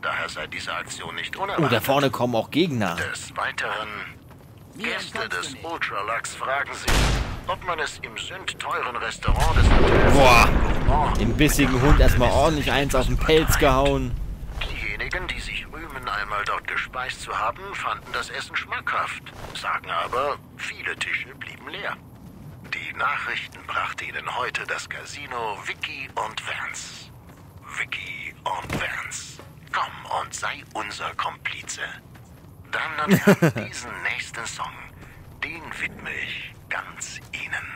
daher sei diese Aktion nicht Oh, unerwartet. da vorne kommen auch Gegner. Des Weiteren, Gäste des Ultralux fragen sich, ob man es im sündteuren Restaurant des Hotels... Boah, dem bissigen Hund erstmal ordentlich eins auf den Pelz gehauen. Diejenigen, die sich rühmen, einmal dort gespeist zu haben, fanden das Essen schmackhaft, sagen aber, viele Tische blieben leer. Die Nachrichten brachte ihnen heute das Casino Vicky und Vance. Vicky und Vance, komm und sei unser Komplize. Dann diesen nächsten Song, den widme ich ganz Ihnen.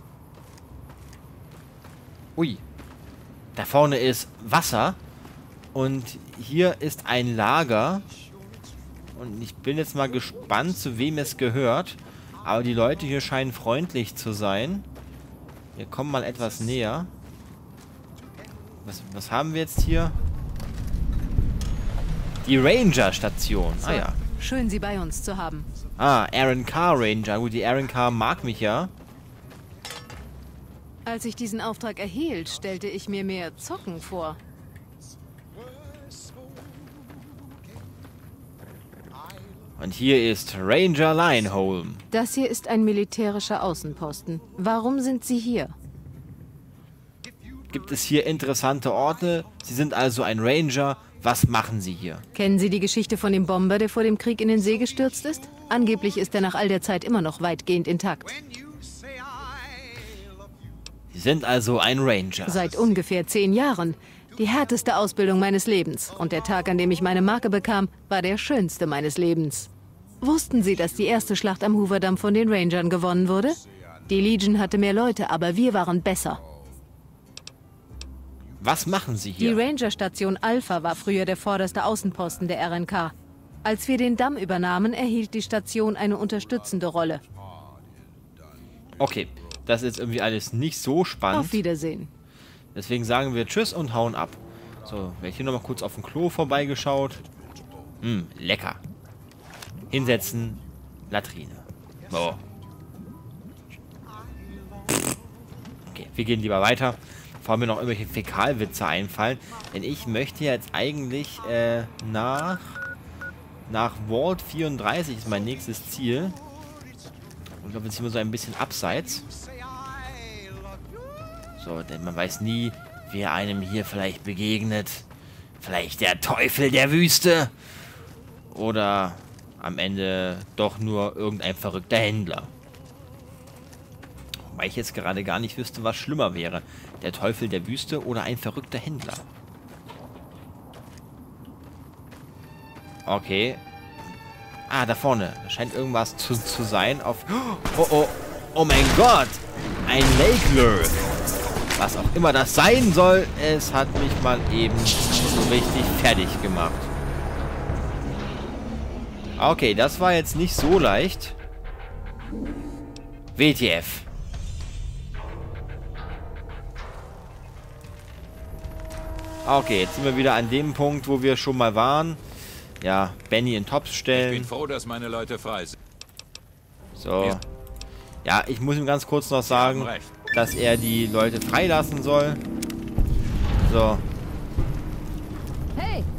Ui, da vorne ist Wasser und hier ist ein Lager und ich bin jetzt mal gespannt, zu wem es gehört, aber die Leute hier scheinen freundlich zu sein. Wir kommen mal etwas näher. Was haben wir jetzt hier? Die Ranger-Station. Ah ja. Schön, Sie bei uns zu haben. Ah, Aaron Carr Ranger. Gut, die Aaron Carr mag mich ja. Als ich diesen Auftrag erhielt, stellte ich mir mehr Zocken vor. Und hier ist Ranger Lineholm. Das hier ist ein militärischer Außenposten. Warum sind Sie hier? Gibt es hier interessante Orte? Sie sind also ein Ranger. Was machen Sie hier? Kennen Sie die Geschichte von dem Bomber, der vor dem Krieg in den See gestürzt ist? Angeblich ist er nach all der Zeit immer noch weitgehend intakt. Sie sind also ein Ranger. Seit ungefähr 10 Jahren. Die härteste Ausbildung meines Lebens. Und der Tag, an dem ich meine Marke bekam, war der schönste meines Lebens. Wussten Sie, dass die erste Schlacht am Hoover-Damm von den Rangern gewonnen wurde? Die Legion hatte mehr Leute, aber wir waren besser. Was machen Sie Die hier? Ranger-Station Alpha war früher der vorderste Außenposten der RNK. Als wir den Damm übernahmen, erhielt die Station eine unterstützende Rolle. Okay, das ist irgendwie alles nicht so spannend. Auf Wiedersehen. Deswegen sagen wir Tschüss und hauen ab. So, wer hier nochmal kurz auf dem Klo vorbeigeschaut. Lecker. Hinsetzen. Latrine. So. Okay, wir gehen lieber weiter. Bevor mir noch irgendwelche Fäkalwitze einfallen. Denn ich möchte jetzt eigentlich nach Vault 34 ist mein nächstes Ziel. Und ich glaube, jetzt sind wir so ein bisschen abseits. So, denn man weiß nie, wer einem hier vielleicht begegnet. Vielleicht der Teufel der Wüste. Oder am Ende doch nur irgendein verrückter Händler. Wobei ich jetzt gerade gar nicht wüsste, was schlimmer wäre. Der Teufel der Wüste oder ein verrückter Händler. Okay. Ah, da vorne. Da scheint irgendwas zu sein. Oh mein Gott. Ein Lake Lurk. Was auch immer das sein soll, es hat mich mal eben so richtig fertig gemacht. Okay, das war jetzt nicht so leicht. WTF. Okay, jetzt sind wir wieder an dem Punkt, wo wir schon mal waren. Ja, Benny in Tops stellen. Ich bin froh, dass meine Leute frei sind. So. Ja, ich muss ihm ganz kurz noch sagen, dass er die Leute freilassen soll. So. Hey!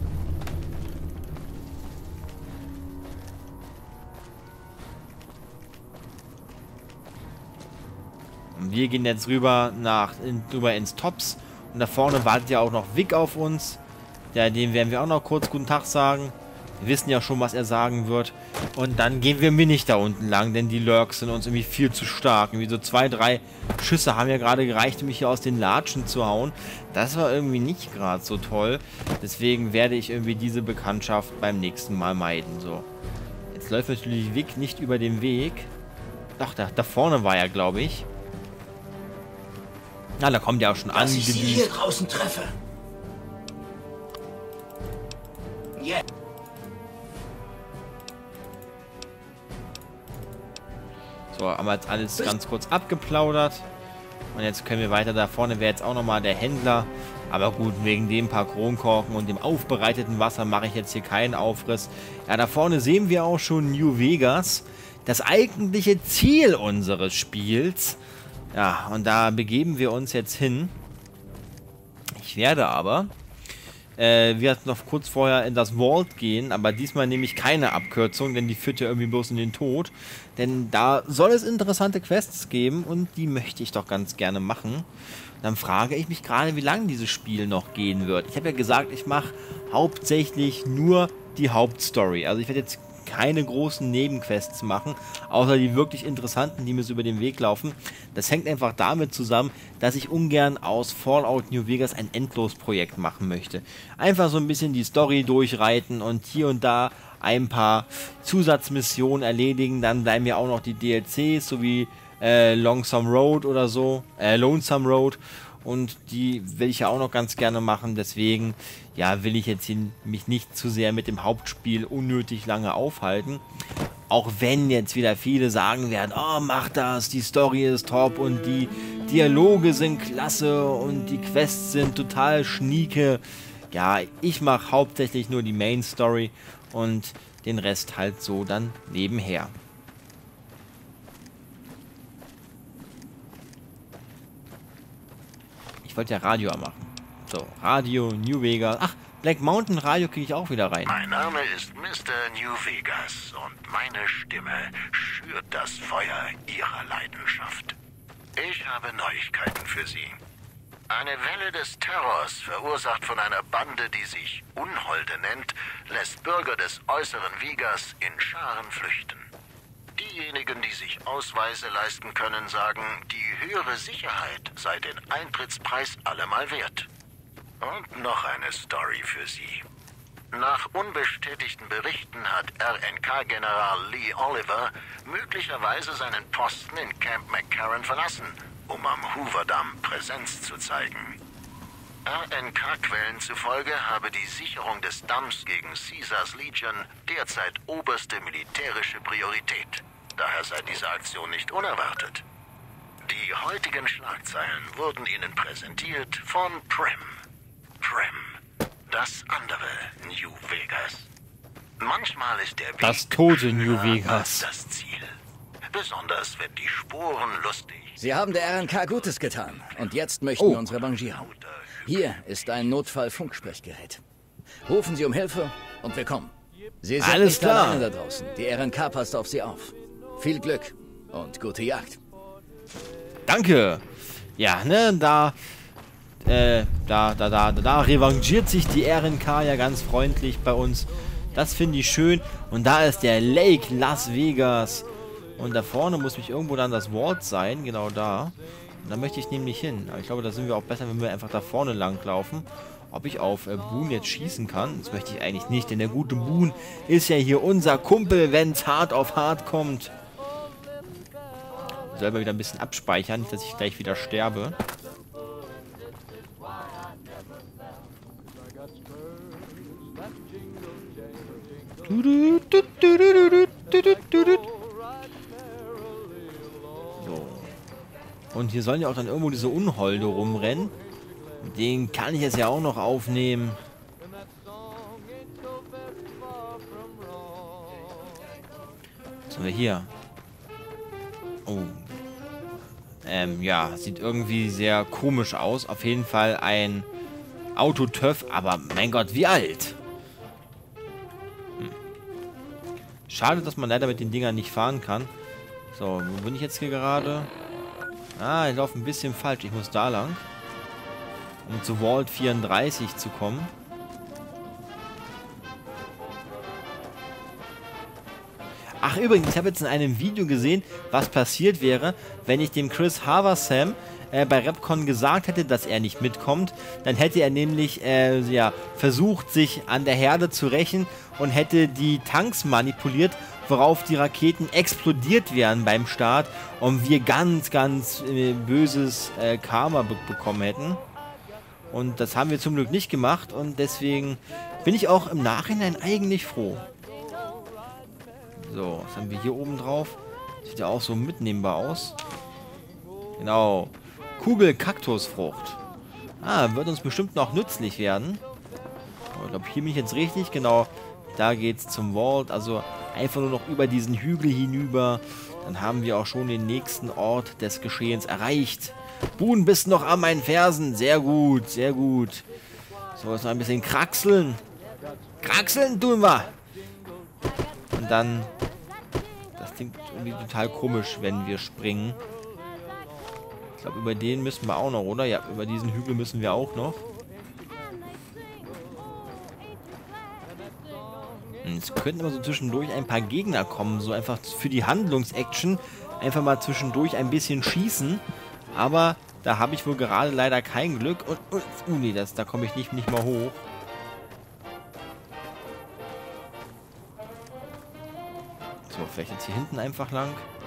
Und wir gehen jetzt rüber rüber ins Tops. Und da vorne wartet ja auch noch Vic auf uns. Ja, dem werden wir auch noch kurz guten Tag sagen. Wir wissen ja schon, was er sagen wird. Und dann gehen wir mir nicht da unten lang, denn die Lurks sind uns irgendwie viel zu stark. Irgendwie so 2, 3 Schüsse haben ja gerade gereicht, um mich hier aus den Latschen zu hauen. Das war irgendwie nicht gerade so toll. Deswegen werde ich irgendwie diese Bekanntschaft beim nächsten Mal meiden. So. Jetzt läuft natürlich Vic nicht über den Weg. Ach, da vorne war er, glaube ich. Na, da kommt ja auch schon an. Dass ich Sie hier draußen treffe. Yeah. So, haben wir jetzt alles ganz kurz abgeplaudert. Und jetzt können wir weiter. Da vorne wäre jetzt auch nochmal der Händler. Aber gut, wegen dem paar Kronkorken und dem aufbereiteten Wasser mache ich jetzt hier keinen Aufriss. Ja, da vorne sehen wir auch schon New Vegas. Das eigentliche Ziel unseres Spiels. Ja, und da begeben wir uns jetzt hin. Ich werde aber wir noch kurz vorher in das Vault gehen, aber diesmal nehme ich keine Abkürzung, denn die führt ja irgendwie bloß in den Tod. Denn da soll es interessante Quests geben und die möchte ich doch ganz gerne machen. Dann frage ich mich gerade, wie lange dieses Spiel noch gehen wird. Ich habe ja gesagt, ich mache hauptsächlich nur die Hauptstory. Also ich werde jetzt keine großen Nebenquests machen, außer die wirklich interessanten, die mir so über den Weg laufen. Das hängt einfach damit zusammen, dass ich ungern aus Fallout New Vegas ein Endlosprojekt machen möchte. Einfach so ein bisschen die Story durchreiten und hier und da ein paar Zusatzmissionen erledigen. Dann bleiben ja auch noch die DLCs, sowie Lonesome Road oder so, Lonesome Road. Und die will ich ja auch noch ganz gerne machen, deswegen ja, will ich jetzt mich nicht zu sehr mit dem Hauptspiel unnötig lange aufhalten. Auch wenn jetzt wieder viele sagen werden, oh, mach das, die Story ist top und die Dialoge sind klasse und die Quests sind total schnieke. Ja, ich mache hauptsächlich nur die Main Story und den Rest halt so dann nebenher. Ich wollte ja Radio machen. So, Radio, New Vegas. Ach, Black Mountain Radio kriege ich auch wieder rein. Mein Name ist Mr. New Vegas und meine Stimme schürt das Feuer Ihrer Leidenschaft. Ich habe Neuigkeiten für Sie. Eine Welle des Terrors, verursacht von einer Bande, die sich Unholde nennt, lässt Bürger des äußeren Vegas in Scharen flüchten. Diejenigen, die sich Ausweise leisten können, sagen, die höhere Sicherheit sei den Eintrittspreis allemal wert. Und noch eine Story für Sie. Nach unbestätigten Berichten hat RNK-General Lee Oliver möglicherweise seinen Posten in Camp McCarran verlassen, um am Hoover-Damm Präsenz zu zeigen. RNK-Quellen zufolge habe die Sicherung des Damms gegen Caesars Legion derzeit oberste militärische Priorität. Daher sei diese Aktion nicht unerwartet. Die heutigen Schlagzeilen wurden Ihnen präsentiert von Prim. Prim, das andere New Vegas. Manchmal ist der Weg das tote New kürzer Vegas. als das Ziel. Besonders wenn die Spuren lustig. Sie haben der RNK Gutes getan. Und jetzt möchten wir uns revanchieren. Hier ist ein Notfall-Funksprechgerät. Rufen Sie um Hilfe und wir kommen. Sie sind Alles nicht klar. alleine da draußen. Die RNK passt auf Sie auf. Viel Glück und gute Jagd. Danke. Ja, ne, da revanchiert sich die RNK ja ganz freundlich bei uns. Das finde ich schön. Und da ist der Lake Las Vegas. Und da vorne muss mich irgendwo dann das Vault sein, genau da. Und da möchte ich nämlich hin. Aber ich glaube, da sind wir auch besser, wenn wir einfach da vorne lang laufen. Ob ich auf Boone jetzt schießen kann, das möchte ich eigentlich nicht, denn der gute Boone ist ja hier unser Kumpel, wenn es hart auf hart kommt. Ich soll mal wieder ein bisschen abspeichern, nicht, dass ich gleich wieder sterbe. So. Und hier sollen ja auch dann irgendwo diese Unholde rumrennen. Den kann ich jetzt ja auch noch aufnehmen. Was haben wir hier? Oh. Ja, sieht irgendwie sehr komisch aus. Auf jeden Fall ein Autotöff, aber mein Gott, wie alt? Schade, dass man leider mit den Dingern nicht fahren kann. So, wo bin ich jetzt hier gerade? Ah, ich laufe ein bisschen falsch. Ich muss da lang. Um zu Vault 34 zu kommen. Ach übrigens, ich habe jetzt in einem Video gesehen, was passiert wäre, wenn ich dem Chris Haversam bei Repcon gesagt hätte, dass er nicht mitkommt. Dann hätte er nämlich ja, versucht, sich an der Herde zu rächen und hätte die Tanks manipuliert, worauf die Raketen explodiert wären beim Start und wir ganz, ganz böses Karma bekommen hätten. Und das haben wir zum Glück nicht gemacht und deswegen bin ich auch im Nachhinein eigentlich froh. So, was haben wir hier oben drauf? Sieht ja auch so mitnehmbar aus. Genau. Kugel-Kaktusfrucht. Ah, wird uns bestimmt noch nützlich werden. Oh, ich glaube, hier bin ich jetzt richtig. Genau, da geht's zum Vault. Also einfach nur noch über diesen Hügel hinüber. Dann haben wir auch schon den nächsten Ort des Geschehens erreicht. Boone, bist noch an meinen Fersen. Sehr gut, sehr gut. So, jetzt noch ein bisschen kraxeln. Kraxeln tun wir. Und dann... Das klingt irgendwie total komisch, wenn wir springen. Ich glaube, über den müssen wir auch noch, oder? Ja, über diesen Hügel müssen wir auch noch. Es könnten aber so zwischendurch ein paar Gegner kommen. So einfach für die Handlungsaction. Einfach mal zwischendurch ein bisschen schießen. Aber da habe ich wohl gerade leider kein Glück. Und nee, da komme ich nicht mal hoch. So, vielleicht jetzt hier hinten einfach lang.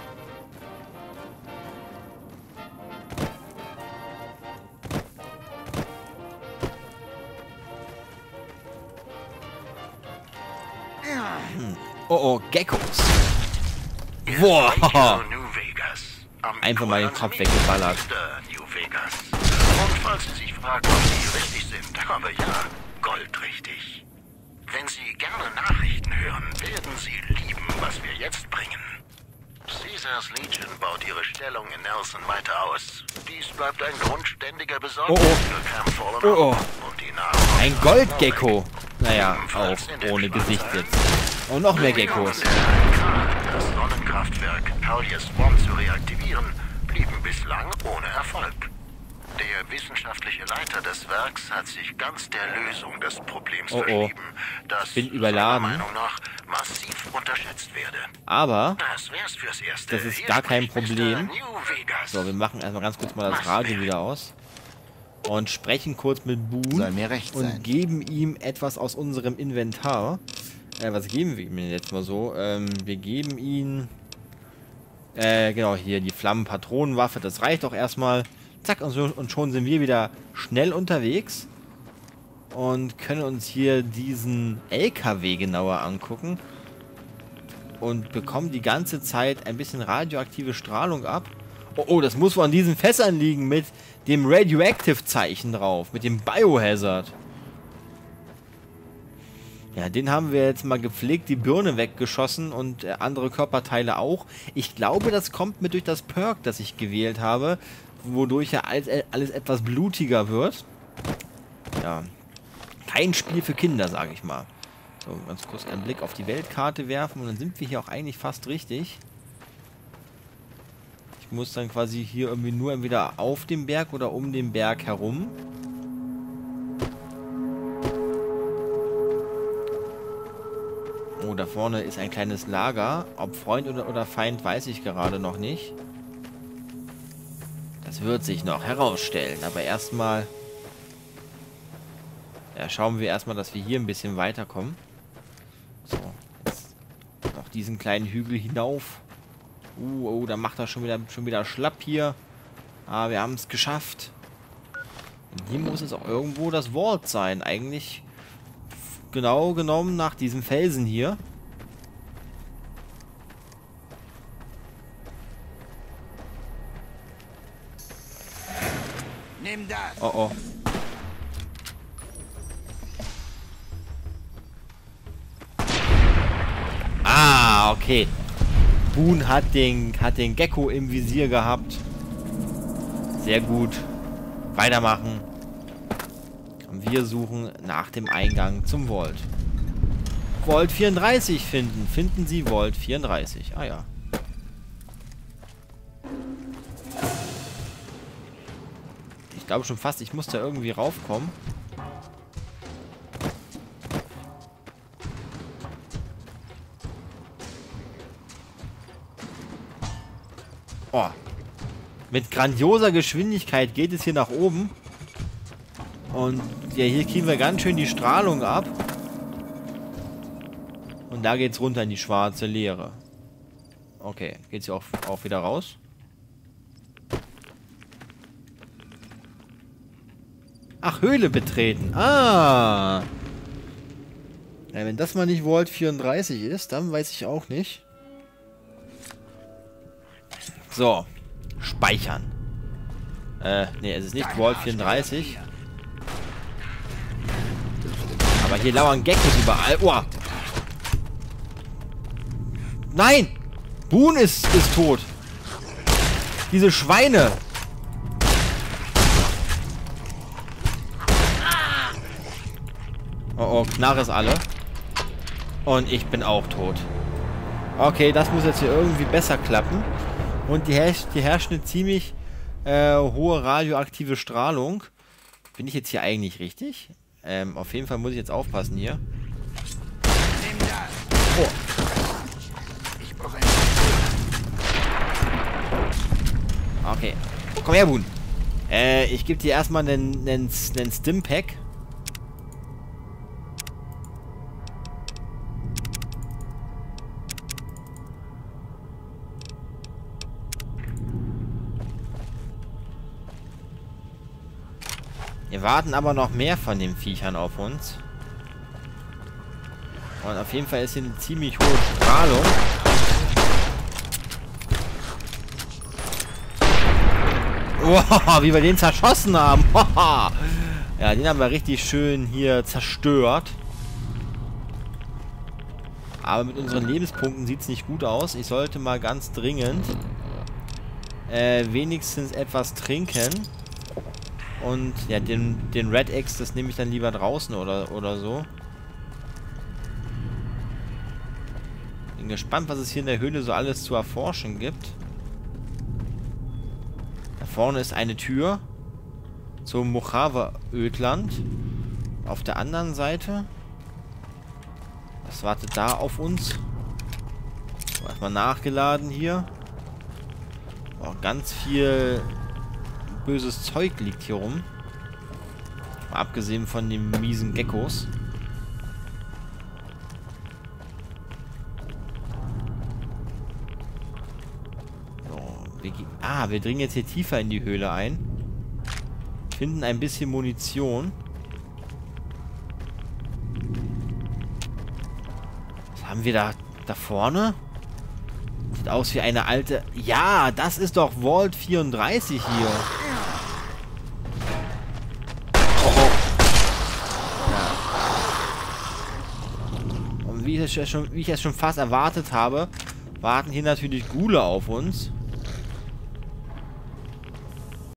Oh, Geckos. Boah. Einfach mal den Kopf weggeballert. Und falls Sie sich fragen, ob Sie richtig sind, aber ja, goldrichtig. Wenn Sie gerne Nachrichten hören, werden Sie lieben, was wir jetzt bringen. Caesars Legion baut ihre Stellung in Nelson weiter aus. Dies bleibt ein grundständiger Besorgnis für Camp Fallen und die Nahrung. Ein Goldgecko. Naja, auch ohne Gesicht jetzt. Und noch mehr Geckos. Das Sonnenkraftwerk Paulius One zu reaktivieren, blieben bislang ohne Erfolg. Der wissenschaftliche Leiter des Werks hat sich ganz der Lösung des Problems verschrieben, das bin überladen. seiner Meinung nach massiv unterschätzt werde. Aber Das wär's fürs Erste. das ist Hier gar kein spricht Problem. Mr. New Vegas. So, wir machen erstmal ganz kurz mal das Radio wieder aus. Und sprechen kurz mit Boone. Soll mir recht sein. Und geben ihm etwas aus unserem Inventar. Was geben wir ihm denn jetzt mal so? Wir geben ihm... genau, hier die Flammenpatronenwaffe. Das reicht doch erstmal. Zack, und schon sind wir wieder schnell unterwegs. Und können uns hier diesen LKW genauer angucken. Und bekommen die ganze Zeit ein bisschen radioaktive Strahlung ab. Oh, das muss wohl an diesen Fässern liegen mit dem Radioactive-Zeichen drauf. Mit dem Biohazard. Ja, den haben wir jetzt mal gepflegt, die Birne weggeschossen und andere Körperteile auch. Ich glaube, das kommt mit durch das Perk, das ich gewählt habe, wodurch ja alles etwas blutiger wird. Ja, kein Spiel für Kinder, sage ich mal. So, ganz kurz einen Blick auf die Weltkarte werfen und dann sind wir hier auch eigentlich fast richtig. Ich muss dann quasi hier irgendwie nur entweder auf dem Berg oder um den Berg herum. Oh, da vorne ist ein kleines Lager. Ob Freund oder Feind, weiß ich gerade noch nicht. Das wird sich noch herausstellen. Aber erstmal... Ja, schauen wir erstmal, dass wir hier ein bisschen weiterkommen. So, jetzt noch diesen kleinen Hügel hinauf. Oh, da macht er schon wieder schlapp hier. Ah, wir haben es geschafft. Und hier muss es auch irgendwo das Vault sein. Eigentlich genau genommen nach diesem Felsen hier. Nimm das. Oh, oh. Ah, okay. Boone hat den Gecko im Visier gehabt. Sehr gut. Weitermachen. Und wir suchen nach dem Eingang zum Vault. Vault 34 finden. Finden Sie Vault 34. Ah ja. Ich glaube schon fast, ich muss da irgendwie raufkommen. Oh. Mit grandioser Geschwindigkeit geht es hier nach oben. Und ja, hier kriegen wir ganz schön die Strahlung ab. Und da geht's runter in die schwarze Leere. Okay, geht's hier auch wieder raus? Ach, Höhle betreten. Ah. Ja, wenn das mal nicht Vault 34 ist, dann weiß ich auch nicht. So. Speichern. Ne, es ist nicht Vault 34. Aber hier lauern Geckos überall. Oh. Nein! Boone ist tot. Diese Schweine. Oh, Knarre ist alle. Und ich bin auch tot. Okay, das muss jetzt hier irgendwie besser klappen. Und die herrscht eine ziemlich hohe radioaktive Strahlung. Bin ich jetzt hier eigentlich richtig? Auf jeden Fall muss ich jetzt aufpassen hier. Oh. Okay. Komm her, Boon. Ich gebe dir erstmal einen Stim-Pack. Wir warten aber noch mehr von den Viechern auf uns. Und auf jeden Fall ist hier eine ziemlich hohe Strahlung. Wow, wie wir den zerschossen haben. Ja, den haben wir richtig schön hier zerstört. Aber mit unseren Lebenspunkten sieht es nicht gut aus. Ich sollte mal ganz dringend wenigstens etwas trinken. Und ja, den Red X, das nehme ich dann lieber draußen oder so. Bin gespannt, was es hier in der Höhle so alles zu erforschen gibt. Da vorne ist eine Tür zum Mojave-Ödland. Auf der anderen Seite. Was wartet da auf uns? Erstmal nachgeladen hier. Oh, ganz viel böses Zeug liegt hier rum. Mal abgesehen von den miesen Geckos. Wir dringen jetzt hier tiefer in die Höhle ein. Finden ein bisschen Munition. Was haben wir da vorne? Sieht aus wie eine alte... Ja, das ist doch Vault 34 hier. Oh. Ja. Und wie ich es schon fast erwartet habe, warten hier natürlich Ghule auf uns.